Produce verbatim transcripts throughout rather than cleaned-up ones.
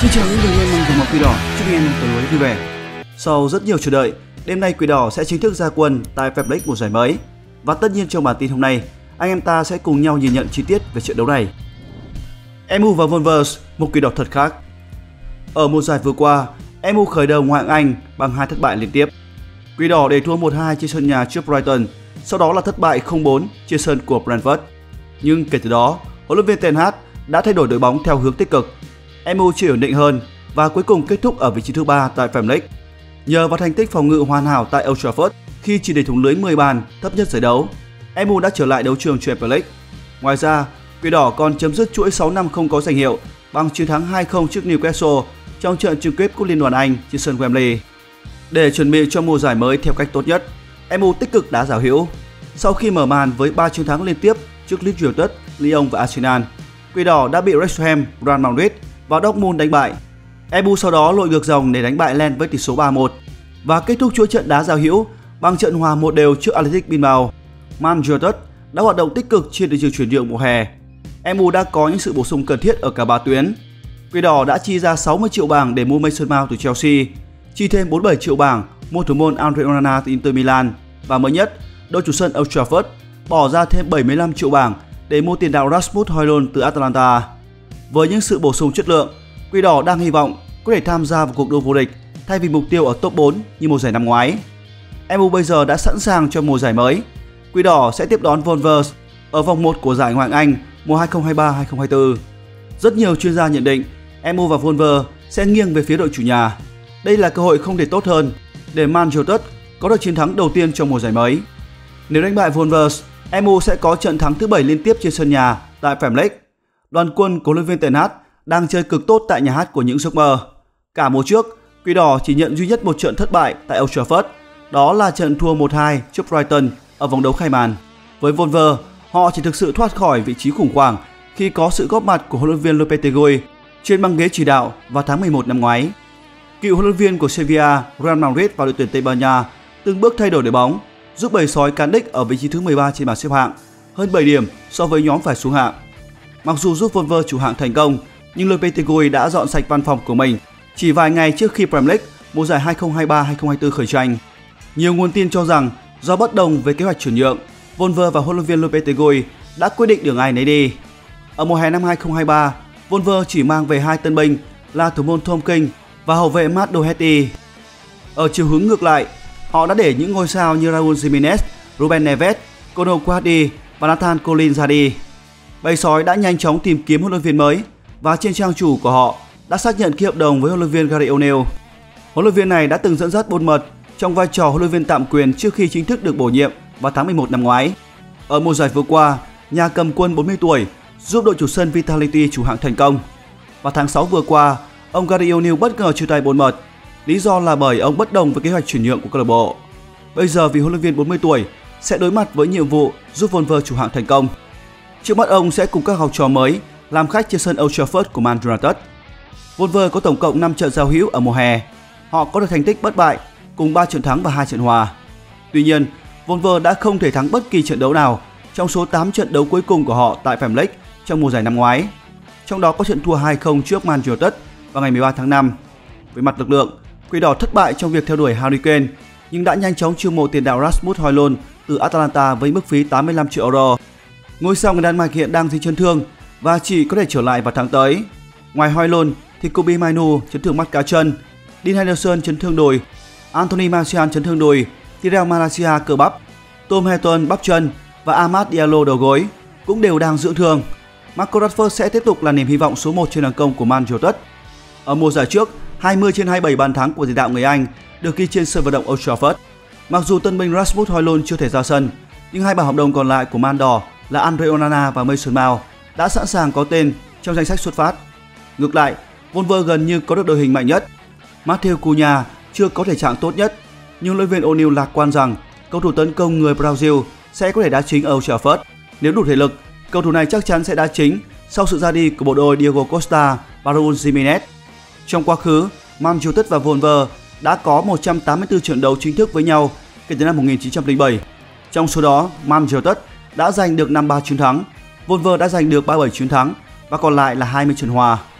Xin chào những người yêu mang dòng máu Quỷ Đỏ, chúc anh em tối lối vui vẻ. Sau rất nhiều chờ đợi, đêm nay Quỷ Đỏ sẽ chính thức ra quân tại Fair Play mùa giải mới. Và tất nhiên trong bản tin hôm nay, anh em ta sẽ cùng nhau nhìn nhận chi tiết về trận đấu này. em u và Wolves, một Quỷ Đỏ thật khác. Ở mùa giải vừa qua, em u khởi đầu ngoại hạng Anh bằng hai thất bại liên tiếp. Quỷ Đỏ để thua một hai trên sân nhà trước Brighton, sau đó là thất bại không bốn trên sân của Brentford. Nhưng kể từ đó, huấn luyện viên Ten Hag đã thay đổi đội bóng theo hướng tích cực. em u chỉ ổn định hơn và cuối cùng kết thúc ở vị trí thứ ba tại Premier League. Nhờ vào thành tích phòng ngự hoàn hảo tại Old Trafford khi chỉ để thủng lưới mười bàn thấp nhất giải đấu, em u đã trở lại đấu trường Champions League. Ngoài ra, Quỷ Đỏ còn chấm dứt chuỗi sáu năm không có danh hiệu bằng chiến thắng hai không trước Newcastle trong trận chung kết Cúp Liên đoàn Anh trên sân Wembley. Để chuẩn bị cho mùa giải mới theo cách tốt nhất, em u tích cực đá giáo hữu. Sau khi mở màn với ba chiến thắng liên tiếp trước Leeds United, Lyon và Arsenal, Quỷ Đỏ đã bị West Ham, Real Madrid và Dortmund đánh bại. em u sau đó lội ngược dòng để đánh bại Lens với tỷ số ba một và kết thúc chuỗi trận đá giao hữu bằng trận hòa một đều trước Athletic Bilbao. Man United đã hoạt động tích cực trên thị trường chuyển nhượng mùa hè. em u đã có những sự bổ sung cần thiết ở cả ba tuyến. Quỷ Đỏ đã chi ra sáu mươi triệu bảng để mua Mason Mount từ Chelsea, chi thêm bốn mươi bảy triệu bảng mua thủ môn Andre Onana từ Inter Milan và mới nhất, đội chủ sân Old Trafford bỏ ra thêm bảy mươi lăm triệu bảng để mua tiền đạo Rasmus Højlund từ Atalanta. Với những sự bổ sung chất lượng, Quỷ Đỏ đang hy vọng có thể tham gia vào cuộc đua vô địch thay vì mục tiêu ở top bốn như mùa giải năm ngoái. em u bây giờ đã sẵn sàng cho mùa giải mới. Quỷ Đỏ sẽ tiếp đón Wolves ở vòng một của giải Ngoại hạng Anh mùa hai không hai ba hai không hai tư. Rất nhiều chuyên gia nhận định em u và Wolves sẽ nghiêng về phía đội chủ nhà. Đây là cơ hội không thể tốt hơn để Man United có được chiến thắng đầu tiên trong mùa giải mới. Nếu đánh bại Wolves, em u sẽ có trận thắng thứ bảy liên tiếp trên sân nhà tại Premier League. Đoàn quân của huấn luyện viên Ten Hag đang chơi cực tốt tại nhà hát của những giấc mơ. Cả mùa trước, Quỷ Đỏ chỉ nhận duy nhất một trận thất bại tại Old Trafford, đó là trận thua một hai trước Brighton ở vòng đấu khai màn. Với Wolves, họ chỉ thực sự thoát khỏi vị trí khủng hoảng khi có sự góp mặt của huấn luyện viên Lopetegui trên băng ghế chỉ đạo vào tháng mười một năm ngoái. Cựu huấn luyện viên của Sevilla, Real Madrid và đội tuyển Tây Ban Nha từng bước thay đổi đội bóng, giúp bầy sói cán đích ở vị trí thứ mười ba trên bảng xếp hạng, hơn bảy điểm so với nhóm phải xuống hạng. Mặc dù giúp Wolves chủ hạng thành công, nhưng Lopetegui đã dọn sạch văn phòng của mình chỉ vài ngày trước khi Premier League mùa giải hai không hai ba hai không hai tư khởi tranh. Nhiều nguồn tin cho rằng do bất đồng về kế hoạch chuyển nhượng, Wolves và huấn luyện viên Lopetegui đã quyết định đường ai nấy đi. Ở mùa hè năm hai không hai ba, Wolves chỉ mang về hai tân binh là thủ môn Tom King và hậu vệ Matt Doherty. Ở chiều hướng ngược lại, họ đã để những ngôi sao như Raúl Jiménez, Ruben Neves, Conor Coady và Nathan Collins ra đi. Bầy sói đã nhanh chóng tìm kiếm huấn luyện viên mới và trên trang chủ của họ đã xác nhận ký hợp đồng với huấn luyện viên Gary O'Neill. Huấn luyện viên này đã từng dẫn dắt Bournemouth trong vai trò huấn luyện viên tạm quyền trước khi chính thức được bổ nhiệm vào tháng mười một năm ngoái. Ở mùa giải vừa qua, nhà cầm quân bốn mươi tuổi giúp đội chủ sân Vitality chủ hạng thành công. Vào tháng sáu vừa qua, ông Gary O'Neill bất ngờ chia tay Bournemouth. Lý do là bởi ông bất đồng với kế hoạch chuyển nhượng của câu lạc bộ. Bây giờ vì huấn luyện viên bốn mươi tuổi sẽ đối mặt với nhiệm vụ giúp Wolves chủ hạng thành công. Trước mắt ông sẽ cùng các học trò mới làm khách trên sân Old Trafford của Man United. Wolves có tổng cộng năm trận giao hữu ở mùa hè. Họ có được thành tích bất bại cùng ba trận thắng và hai trận hòa. Tuy nhiên, Wolves đã không thể thắng bất kỳ trận đấu nào trong số tám trận đấu cuối cùng của họ tại Premier League trong mùa giải năm ngoái. Trong đó có trận thua hai không trước Man United vào ngày mười ba tháng năm. Về mặt lực lượng, Quỷ Đỏ thất bại trong việc theo đuổi Harry Kane nhưng đã nhanh chóng chiêu mộ tiền đạo Rasmus Højlund từ Atalanta với mức phí tám mươi lăm triệu euro. Ngôi sao người Đan Mạch hiện đang dính chấn thương và chỉ có thể trở lại vào tháng tới. Ngoài Højlund thì Kobbie Mainoo chấn thương mắt cá chân, Dean Henderson chấn thương đùi, Anthony Martial chấn thương đùi, Tyrell Malacia cơ bắp, Tom Heaton bắp chân và Amad Diallo đầu gối cũng đều đang dưỡng thương. Marcus Rashford sẽ tiếp tục là niềm hy vọng số một trên hàng công của Man United. Ở mùa giải trước, hai mươi trên hai mươi bảy bàn thắng của tiền đạo người Anh được ghi trên sân vận động Old Trafford. Mặc dù tân binh Rasmus Højlund chưa thể ra sân, nhưng hai bản hợp đồng còn lại của Man đỏ là Andre Onana và Mason Mount đã sẵn sàng có tên trong danh sách xuất phát. Ngược lại, Wolves gần như có được đội hình mạnh nhất. Matheus Cunha chưa có thể trạng tốt nhất, nhưng huấn luyện viên O'Neill lạc quan rằng cầu thủ tấn công người Brazil sẽ có thể đá chính ở Old Trafford. Nếu đủ thể lực, cầu thủ này chắc chắn sẽ đá chính sau sự ra đi của bộ đôi Diego Costa và Raúl Jiménez. Trong quá khứ, Man United và Wolves đã có một trăm tám mươi tư trận đấu chính thức với nhau kể từ năm một nghìn chín trăm lẻ bảy. Trong số đó, Man United đã giành được năm mươi ba chiến thắng, Wolves đã giành được ba mươi bảy chiến thắng và còn lại là hai mươi trận hòa.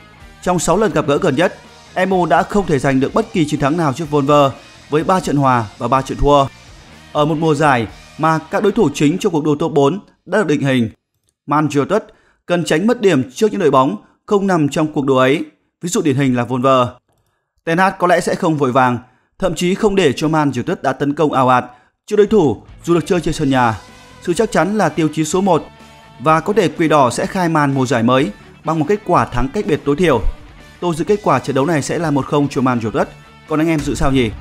Trong sáu lần gặp gỡ gần nhất, em u đã không thể giành được bất kỳ chiến thắng nào trước Wolves với ba trận hòa và ba trận thua. Ở một mùa giải mà các đối thủ chính trong cuộc đua top bốn đã được định hình, Man United cần tránh mất điểm trước những đội bóng không nằm trong cuộc đua ấy, ví dụ điển hình là Wolves. Ten Hag có lẽ sẽ không vội vàng, thậm chí không để cho Man United đã tấn công ào ạt trước đối thủ dù được chơi trên sân nhà. Sự chắc chắn là tiêu chí số một và có thể Quỷ Đỏ sẽ khai màn mùa giải mới bằng một kết quả thắng cách biệt tối thiểu. Tôi dự kết quả trận đấu này sẽ là một không cho Man United. Còn anh em dự sao nhỉ?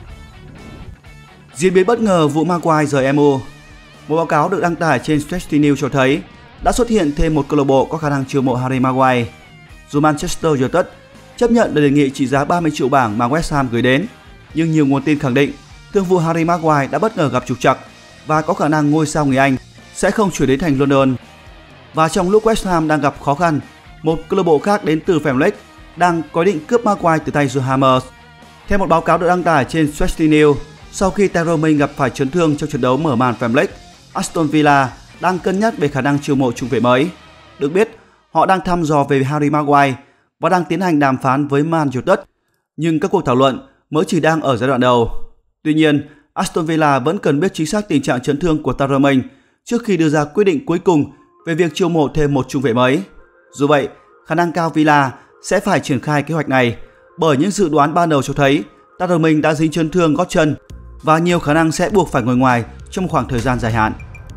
Diễn biến bất ngờ vụ Maguire rời em u. Một báo cáo được đăng tải trên Chelsea News cho thấy đã xuất hiện thêm một câu lạc bộ có khả năng chiêu mộ Harry Maguire. Dù Manchester United chấp nhận lời đề nghị trị giá ba mươi triệu bảng mà West Ham gửi đến, nhưng nhiều nguồn tin khẳng định thương vụ Harry Maguire đã bất ngờ gặp trục trặc và có khả năng ngôi sao người Anh sẽ không chuyển đến thành London. Và trong lúc West Ham đang gặp khó khăn, một câu lạc bộ khác đến từ Premier League đang có ý định cướp Maguire từ tay The Hammers. Theo một báo cáo được đăng tải trên Chelsea News, sau khi Tyrone Mings gặp phải chấn thương trong trận đấu mở màn Premier League, Aston Villa đang cân nhắc về khả năng chiêu mộ trung vệ mới. Được biết, họ đang thăm dò về Harry Maguire và đang tiến hành đàm phán với Man United, nhưng các cuộc thảo luận mới chỉ đang ở giai đoạn đầu. Tuy nhiên, Aston Villa vẫn cần biết chính xác tình trạng chấn thương của Tyrone Mings trước khi đưa ra quyết định cuối cùng về việc chiêu mộ thêm một trung vệ mới. Dù vậy, khả năng cao Villa sẽ phải triển khai kế hoạch này bởi những dự đoán ban đầu cho thấy Tyrone Mings đã dính chấn thương gót chân và nhiều khả năng sẽ buộc phải ngồi ngoài trong một khoảng thời gian dài hạn.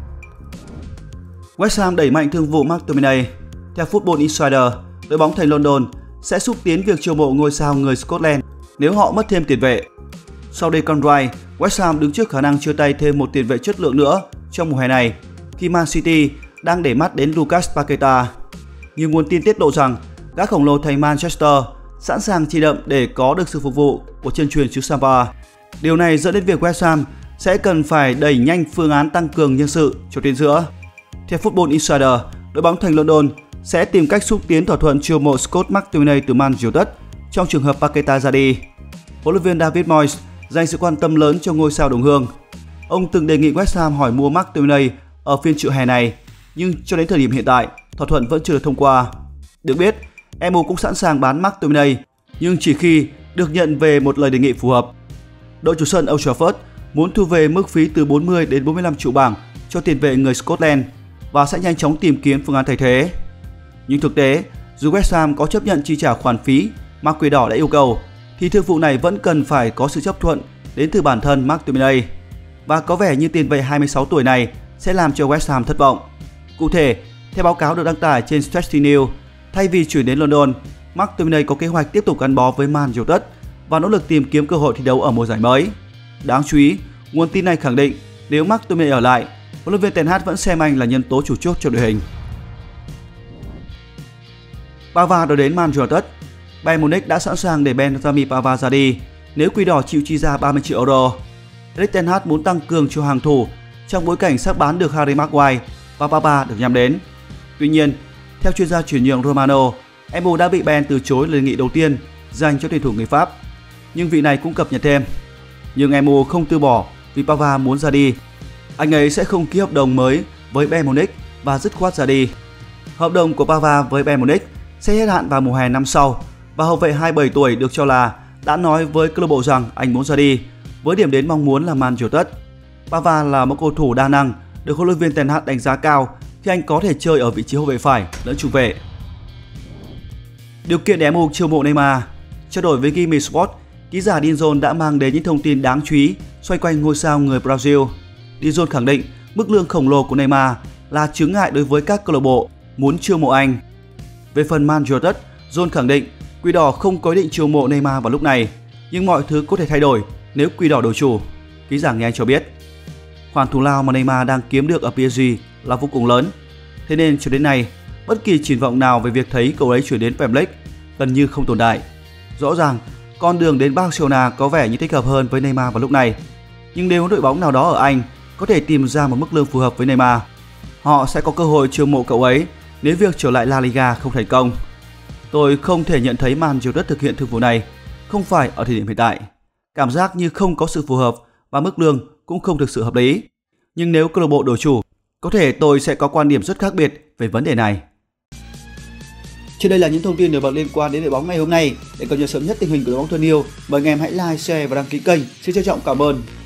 West Ham đẩy mạnh thương vụ McTominay. Theo Football Insider, đội bóng thành London sẽ xúc tiến việc chiêu mộ ngôi sao người Scotland nếu họ mất thêm tiền vệ. Sau Declan Rice, West Ham đứng trước khả năng chia tay thêm một tiền vệ chất lượng nữa trong mùa hè này khi Man City đang để mắt đến Lucas Paqueta. Nhiều nguồn tin tiết lộ rằng gã khổng lồ thành Manchester sẵn sàng chi đậm để có được sự phục vụ của chân truyền xứ Sapa. Điều này dẫn đến việc West Ham sẽ cần phải đẩy nhanh phương án tăng cường nhân sự cho tuyến giữa. Theo Football Insider, đội bóng thành London sẽ tìm cách xúc tiến thỏa thuận chiêu mộ Scott McTominay từ Man United trong trường hợp Paqueta ra đi. Huấn luyện viên David Moyes dành sự quan tâm lớn cho ngôi sao đồng hương. Ông từng đề nghị West Ham hỏi mua McTominay ở phiên chợ hè này, nhưng cho đến thời điểm hiện tại, thỏa thuận vẫn chưa được thông qua. Được biết, em u cũng sẵn sàng bán McTominay, nhưng chỉ khi được nhận về một lời đề nghị phù hợp. Đội chủ sân Old Trafford muốn thu về mức phí từ bốn mươi đến bốn mươi lăm triệu bảng cho tiền vệ người Scotland và sẽ nhanh chóng tìm kiếm phương án thay thế. Nhưng thực tế, dù West Ham có chấp nhận chi trả khoản phí mà Quỷ Đỏ đã yêu cầu, thì thương vụ này vẫn cần phải có sự chấp thuận đến từ bản thân McTominay. Và có vẻ như tiền vệ hai mươi sáu tuổi này sẽ làm cho West Ham thất vọng. Cụ thể, theo báo cáo được đăng tải trên Chelsea News, thay vì chuyển đến London, McTominay có kế hoạch tiếp tục gắn bó với Man United và nỗ lực tìm kiếm cơ hội thi đấu ở mùa giải mới. Đáng chú ý, nguồn tin này khẳng định nếu McTominay ở lại, huấn luyện viên Ten Hag vẫn xem anh là nhân tố chủ chốt cho đội hình. Pavard đòi đến Man United. Bayern Munich đã sẵn sàng để Benjamin Pavard ra đi nếu Quỷ Đỏ chịu chi ra ba mươi triệu euro. Erik ten Hag muốn tăng cường cho hàng thủ trong bối cảnh sắp bán được Harry Maguire và Pavard được nhắm đến. Tuy nhiên, theo chuyên gia chuyển nhượng Romano, em u đã bị Bayern từ chối lời nghị đầu tiên dành cho tuyển thủ người Pháp. Nhưng vị này cũng cập nhật thêm. Nhưng em u không từ bỏ vì Pavard muốn ra đi. Anh ấy sẽ không ký hợp đồng mới với Bayern Munich và dứt khoát ra đi. Hợp đồng của Pavard với Bayern Munich sẽ hết hạn vào mùa hè năm sau và hậu vệ hai mươi bảy tuổi được cho là đã nói với câu lạc bộ rằng anh muốn ra đi với điểm đến mong muốn là Man United. Pavard là một cầu thủ đa năng được huấn luyện viên Ten Hag đánh giá cao khi anh có thể chơi ở vị trí hậu vệ phải lẫn trung vệ. Điều kiện để em u chiêu mộ Neymar. Trao đổi với Gimme Sport, ký giả Dean Jones đã mang đến những thông tin đáng chú ý xoay quanh ngôi sao người Brazil. Dean Jones khẳng định mức lương khổng lồ của Neymar là chướng ngại đối với các câu lạc bộ muốn chiêu mộ anh. Về phần Man United, Jones khẳng định Quỷ Đỏ không có ý định chiêu mộ Neymar vào lúc này, nhưng mọi thứ có thể thay đổi nếu Quỷ Đỏ đổi chủ. Ký giả người Anh cho biết khoản thù lao mà Neymar đang kiếm được ở pê ét giê là vô cùng lớn, thế nên cho đến nay bất kỳ triển vọng nào về việc thấy cậu ấy chuyển đến Premier League gần như không tồn tại. Rõ ràng con đường đến Barcelona có vẻ như thích hợp hơn với Neymar vào lúc này, nhưng nếu đội bóng nào đó ở Anh có thể tìm ra một mức lương phù hợp với Neymar, họ sẽ có cơ hội chiêu mộ cậu ấy nếu việc trở lại La Liga không thành công. Tôi không thể nhận thấy Man United thực hiện thương vụ này, không phải ở thời điểm hiện tại. Cảm giác như không có sự phù hợp và mức lương cũng không thực sự hợp lý. Nhưng nếu câu lạc bộ đổi chủ, có thể tôi sẽ có quan điểm rất khác biệt về vấn đề này. Trên đây là những thông tin nổi bật liên quan đến đội bóng ngày hôm nay. Để cập nhật sớm nhất tình hình của đội bóng thân yêu, mời anh em hãy like, share và đăng ký kênh. Xin trân trọng cảm ơn.